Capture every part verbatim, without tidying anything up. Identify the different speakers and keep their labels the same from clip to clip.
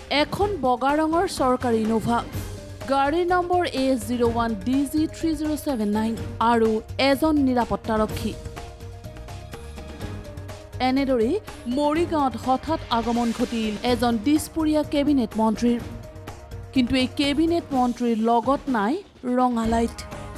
Speaker 1: এখন বগা ৰঙৰ চৰকাৰী ইনোভা গাড়ী number A zero' one D G three zero' seven nine আৰু এজন নিৰাপত্তাৰক্ষী এনেদৰে মৰিগাঁৱত হঠাৎ আগমন ঘটিল এজন দিছপুৰীয়া কেবিনেট মন্ত্ৰীৰ কিন্তু এই কেবিনেট মন্ত্ৰীৰ লগত নাই ৰঙা লাইট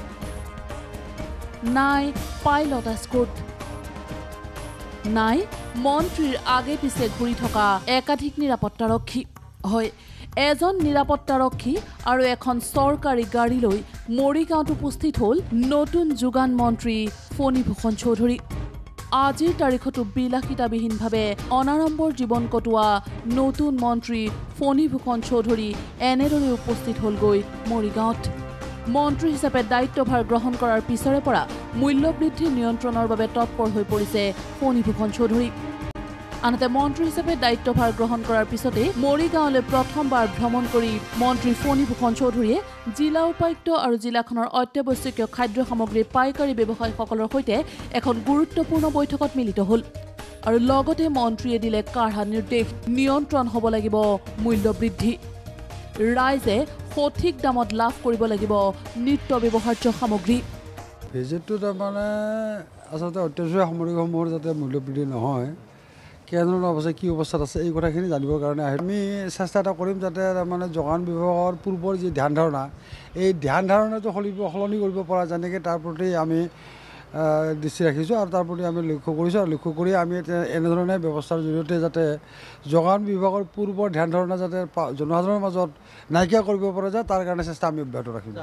Speaker 1: নাই পাইলট এস্কৰ্ট নাই মন্ত্ৰীৰ আগে পিছে ঘূৰি থকা একাধিক নিৰাপত্তাৰক্ষী হয় এজন নিৰাপত্তাৰক্ষী আৰু এখন চৰকাৰী গাড়ী লৈ মৰিগাঁৱত উপস্থিত হ'ল নতুন যোগান মন্ত্ৰী ফণীভূষণ চৌধুৰী আজিৰ তাৰিখতো বিলাসিতাবিহীনভাৱে অনাৰম্বৰ জীৱন কটোৱা নতুন মন্ত্ৰী ফণীভূষণ চৌধুৰী এনেদৰে উপস্থিত হ'লগৈ মৰিগাঁৱত মন্ত্ৰী হিচাপে দায়িত্বভাৰ গ্ৰহণ কৰাৰ পিছৰে পৰা মূল্যবৃদ্ধি নিয়ন্ত্ৰণৰ বাবে তৎপৰ হৈ পৰিছে ফণীভূষণ চৌধুৰী আনহাতে মন্ত্ৰী হিচাপে দায়িত্বভাৰ গ্ৰহণ কৰাৰ পিছতে মৰিগাঁৱলৈ প্ৰথমবাৰ ভ্ৰমণ কৰি মন্ত্ৰী ফণীভূষণ চৌধুৰীয়ে জিলা উপায়ুক্ত আৰু জিলাখনৰ অত্যাৱশ্যকীয় খাদ্য সামগ্ৰীৰ পাইকাৰী ব্যৱসায়ীসকলৰ সৈতে এখন গুৰুত্বপূৰ্ণ বৈঠকত মিলিত হ'ল আৰু লগতে মন্ত্ৰীয়ে দিলে কাঢ়া নিৰ্দেশ নিয়ন্ত্ৰণ হ'ব লাগিব মূল্যবৃদ্ধি ৰাইজে সঠিক দামত লাভ কৰিব লাগিব নিত্য ব্যৱহাৰ্য সামগ্ৰী
Speaker 2: ভিজিটটো তাৰমানে আচলতে অত্যাৱশ্যকীয় সামগ্ৰীসমূহৰ যাতে মূল্যবৃদ্ধি নহয় কেনেধৰণৰ অৱস্থা কি অৱস্থাত আছে এই কথাখিনি জানিবৰ কাৰণে আহে আমি চেষ্টা এটা কৰিম যাতে তাৰমানে যোগান বিভাগৰ পূৰ্বৰ যি ধ্যান ধাৰণা এই ধ্যান ধাৰণাটো সলিব সলনি কৰিব পৰা যেনেকৈ তাৰ প্ৰতি আমি দৃষ্টি ৰাখিছোঁ আৰু তাৰ প্ৰতি আমি লক্ষ্য কৰিছোঁ আৰু লক্ষ্য কৰি আমি এনেধৰণে ব্যৱস্থাৰ জৰিয়তে যাতে যোগান বিভাগৰ পূৰ্বৰ ধ্যান ধাৰণা যাতে জনসাধাৰণৰ মাজত নাইকিয়া কৰিব পৰা যায় তাৰ কাৰণে চেষ্টা আমি অব্যাহত ৰাখিম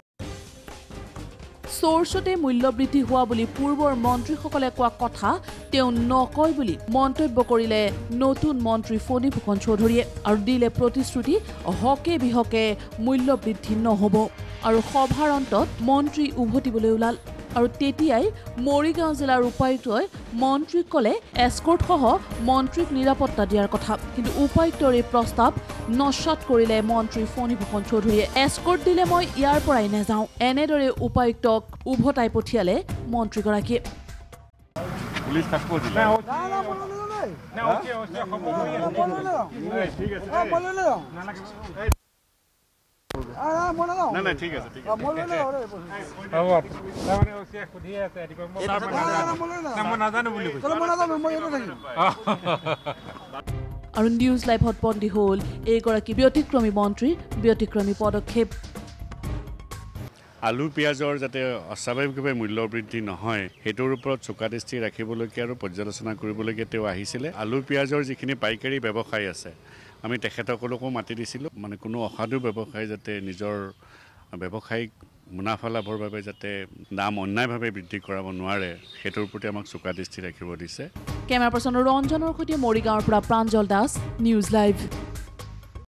Speaker 1: চ'ৰ্চতে মূল্যবৃদ্ধি হোৱা বুলি পূৰ্বৰ মন্ত্ৰীসকলে কোৱা কথা তেওঁ নকয় বুলি মন্তব্য কৰিলে নতুন মন্ত্ৰী ফণীভূষণ চৌধুৰীয়ে আৰু দিলে প্ৰতিশ্ৰুতি হকে বিহকে মূল্যবৃদ্ধি নহ'ব আৰু সভাৰ অন্তত মন্ত্ৰী উভতিবলৈ ওলাল আৰু তেতিয়াই মৰিগাঁও জিলাৰ উপায়ুক্তই মন্ত্ৰীক ক'লে এস্কৰ্টসহ মন্ত্ৰীক নিৰাপত্তা দিয়াৰ কথা কিন্তু উপায়ুক্তৰ এই প্ৰস্তাৱ নস্যাৎ কৰিলে মন্ত্ৰী ফণীভূষণ চৌধুৰীয়ে এস্কৰ্ট দিলে মই ইয়াৰ পৰাই নাযাওঁ এনেদৰে উপায়ুক্তক উভতাই পঠিয়ালে মন্ত্ৰীগৰাকীয়ে
Speaker 3: পুলিচ থাকব দিলে না ওকে ওকে খবৰ ঠিক আছে আ মনা না না ঠিক আছে ঠিক আছে মনা না হ'ব তাৰমানে ওকে খুদি আছে এদিকে মই না মনা জানো বুলি কৈছে মনা জানো মই এনে থাকিম
Speaker 1: আৰু নিউজ লাইভত বন্দী হ'ল এইগৰাকী ব্যতিক্ৰমী মন্ত্ৰীৰ ব্যতিক্ৰমী পদক্ষেপ
Speaker 4: আলু পিঁয়াজৰ যাতে অস্বাভাৱিকভাৱে মূল্যবৃদ্ধি নহয় সেইটোৰ ওপৰত চোকা দৃষ্টি ৰাখিবলগীয়া আৰু পৰ্যালোচনা কৰিবলগীয়া তেওঁ আহিছিলে আলু পিঁয়াজৰ যিখিনি পাইকাৰী ব্যৱসায়ী আছে আমি তেখেতসকলকো মাতি দিছিলোঁ মানে কোনো অসাধু ব্যৱসায়ী যাতে নিজৰ ব্যৱসায়িক মুনাফা লাভৰ বাবে যাতে দাম অন্যায়ভাৱে বৃদ্ধি কৰাব নোৱাৰে সেইটোৰ প্ৰতি আমাক চোকা দৃষ্টি ৰাখিব দিছে
Speaker 1: কেমেৰা পাৰ্চন ৰঞ্জনৰ সৈতে মৰিগাঁৱৰ পৰা প্ৰাঞ্জল দাস নিউজ লাইভ